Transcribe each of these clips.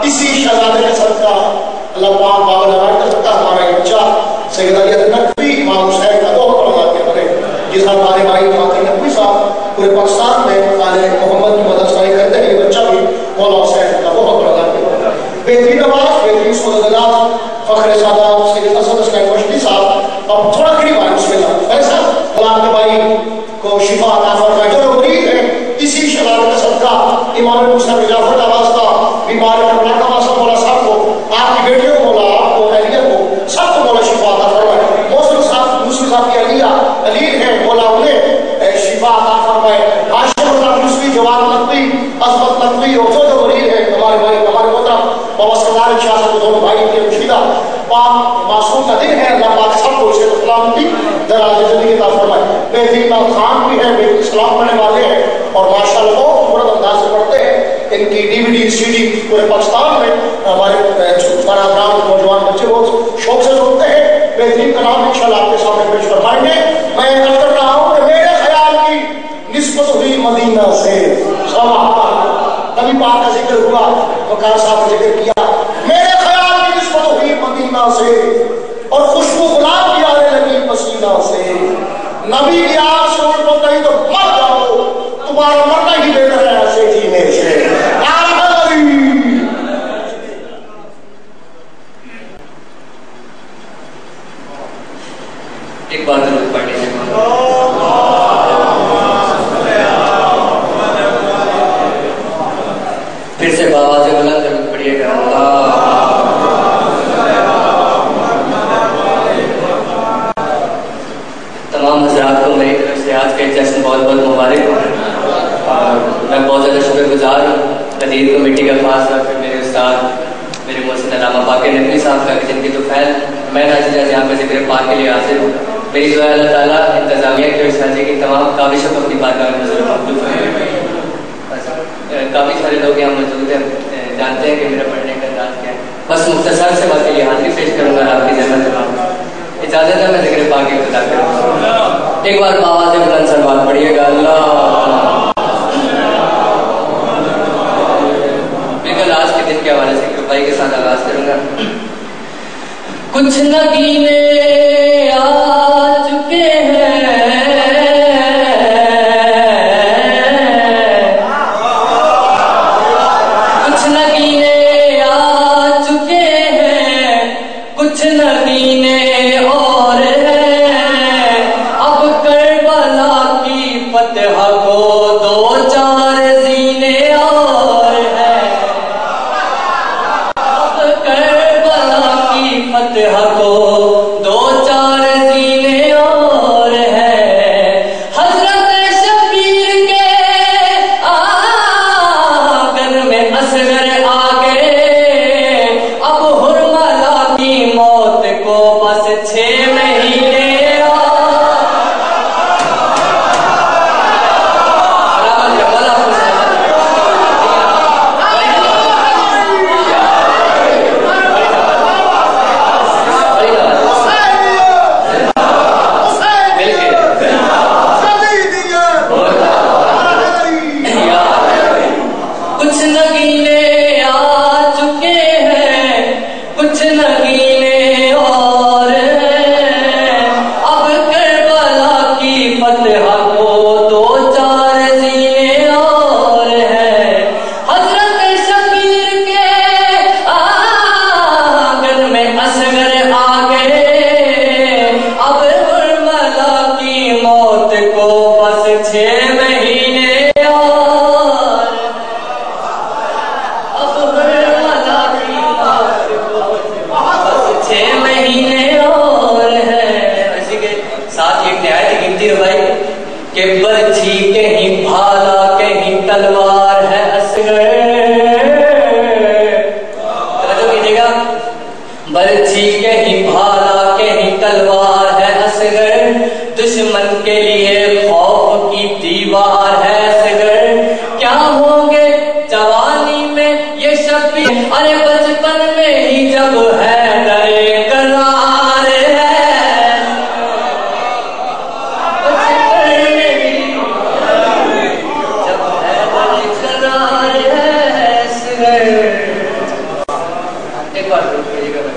اسی شہزادے کے صدقہ اللہ پاک بابا نواب کا صدقہ ہمارا یہ بچہ سید علی نقوی امام حسین کا بہت بڑا واقعہ بنے، جس کا ہمارے بھائی فاطر نقوی صاحب پورے پاکستان میں قائد محمد کی مدد سرائی کرتے ہیں، یہ بچہ بھی مولا حسین کا بہت بڑا واقعہ بنا۔ بہترین آواز، بہترین سعودت فخر سادات سید اسد اسلام مشتی صاحب، اب تھوڑا قریب آئے بسم اللہ بھائی صاحب، اللہ کے بھائی کو شفا عطا فرمائے۔ جو مرید ہے اسی شہادت کا صدقہ امام موسیٰ جعفر کا واسطہ، بیمار کربلا کا واسطہ مولا صاحب کو، آپ کی بیٹیوں کو مولا، آپ کو اہلیہ کو، سب کو مولا شفا عطا فرمائے۔ موسیٰ صاحب کی اہلیہ علیل ہے، مولا انہیں شفا عطا فرمائے۔ عاشق اللہ یوسفی، جواد نقوی، عظمت نقوی اور جو مرید ہے ہمارے بھائی ہمارے محترم بابا سردار شاہ صاحب دونوں بھائی کے مشیدہ پاک معصوم کا دن ہے، اللہ پاک سب کو اسے سلامتی دراز زندگی عطا فرمائے۔ بہترین خان بھی ہے، بہترین اسلام پڑھنے والے ہیں اور ماشاءاللہ بہت بڑا انداز سے پڑھتے ہیں۔ ان کی ڈی وی ڈی سی ڈی پورے پاکستان میں ہمارے برادران نوجوان بچے بہت شوق سے سنتے ہیں۔ بہترین کلام انشاءاللہ آپ کے سامنے پیش فرمائیں گے۔ میں عرض کر رہا ہوں کہ میرے خیال کی نسبت ہوئی مدینہ سے، نبی پاک کا ذکر ہوا، وقار صاحب کا ذکر کیا، میرے خیال کی نسبت ہوئی مدینہ سے اور خوشبو گلاب کی آنے لگی پسینہ سے۔ نبی کی آگ سے اٹھ تو کہیں تو مر جاؤ، تمہارا مرنا ہی بہتر ہے ایسے جینے سے۔ ایک بات ضرور پڑھ لیجیے، پھر سے بابا سے بلند ضرور پڑھیے گا۔ تمام حضرات کو میری طرف سے آج کا جشن بہت بہت مبارک ہو، اور میں بہت زیادہ شکر گزار ہوں قدیر کمیٹی کا، خاص طور پہ میرے استاد میرے محسن علامہ باقر نقوی صاحب کا، جن کی تو خیر میں ناچیز یہاں پہ ذکر پاک کے لیے حاضر ہوں۔ میری دعا اللہ تعالیٰ انتظامیہ کی اور ساتھی کی تمام کاوشوں کو اپنی بارگاہ میں ضرور قبول فرمائے۔ کافی سارے لوگ یہاں موجود ہیں، جانتے ہیں کہ میرا پڑھنے کا انداز کیا ہے، بس مختصر سے بات کے لیے حاضری پیش کروں گا آپ کی زحمت سے، اجازت ہے میں ذکر پاک کی ابتدا کروں۔ ایک بار بابا سے بلند سلوات پڑھیے گا۔ اللہ بالکل آج کے دن کے حوالے سے ایک بھائی کے ساتھ آغاز کروں گا۔ کچھ نگینے آ چکے ہیں، کچھ نگینے آ چکے ہیں، کچھ نگینے اور ہیں، اب کربلا کی فتح کو دو چار زینے اور ہیں، اب کربلا کی فتح کو دو چار زینے اور ہیں، حضرت شبیر کے آنگن میں اصغر آ گئے، اب حرملہ کی موت کو بس 6 مہینے کہ برچھی کہیں بھالا کہیں تلوار ہے اصغر، توجہ کیجیے گا، برچھی کہیں بھالا کہیں تلوار ہے اصغر، دشمن کے لیے خوف کی دیوار ہے اصغر، کیا ہوں گے جوانی میں یہ شبیر، ارے بچپن میں ہی جب ہے درے قرار ہے، एक बार जरूर करिएगा।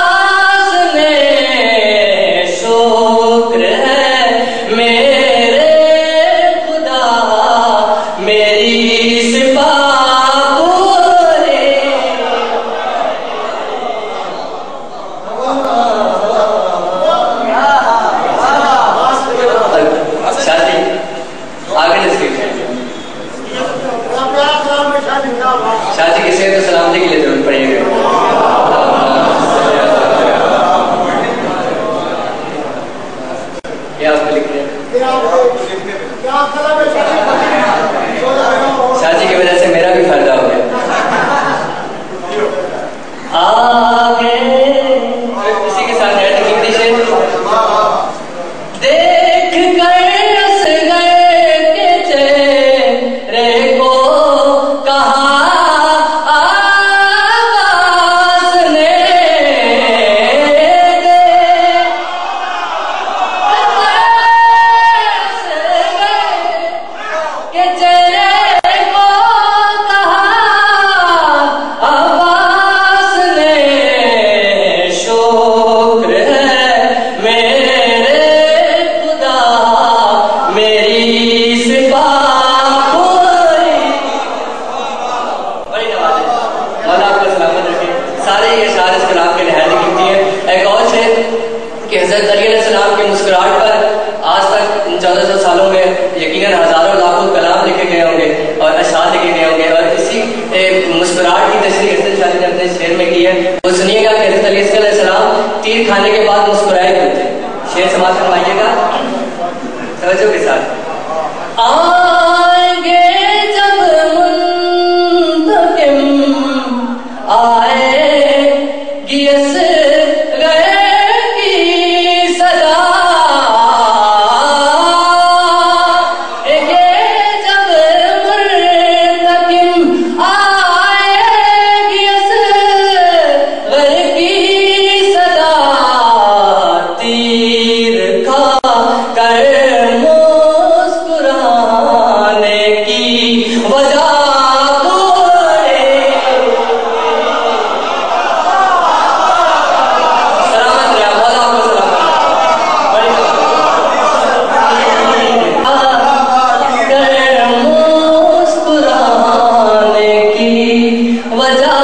मेरे یہ آپ کو لکھنے شاہ جی کی وجہ سے میرا بھی فائدہ ہو گیا. آگے اسی کے ساتھ ہے تکلیف سے دیکھ کر رس گئے کہ چہرے کو کہا آواز نے کہ چہرے کو کہا آواز نے شکر ہے میرے خدا میری صفا کوئی بڑی نواز ہے. مولا آپ کو سلامت رکھے. سارے یہ اشعار اس کلام کے نہایت قیمتی ہیں. ایک اور شعر کہ حضرت علی علیہ السلام کی مسکراہٹ پر آج تک ان 1400 سالوں میں یقیناً ہزاروں لاکھوں کلام لکھے گئے ہوں گے اور اشعار لکھے گئے ہوں گے, اور اسی مسکراہٹ کی تشریح حسن شاہ نے اپنے شعر میں کی ہے. وہ سنیے گا کہ حضرت علی علیہ السلام تیر کھانے کے بعد مسکرائے کرتے ہیں. شعر سماعت فرمائیے گا توجہ کے ساتھ. آئیں گے جب منتقم آئے گی اس غیر کی صدا, گے جب منتقم آئے گی اس غیر کی صدا, تیر کھا کر مسکرانے کی وجہ کوئی. سلامت رہا مولا آپ کو سلامت. بڑی کر مسکرانے کی وجہ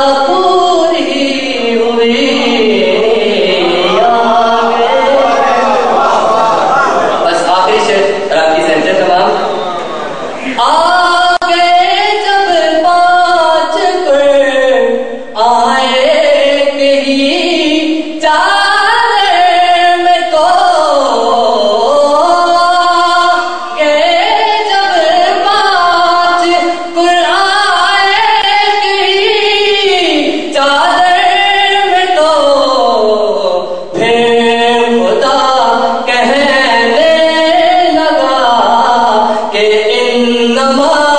پوری ہوئی. بس آخری شعر رات کی سینٹر تمام. آگے جب پانچ پر آئے کہیں چادر میں تو, کہ جب پانچ پر آئے کہیں چادر میں تو پھر خدا کہنے لگا کہ انما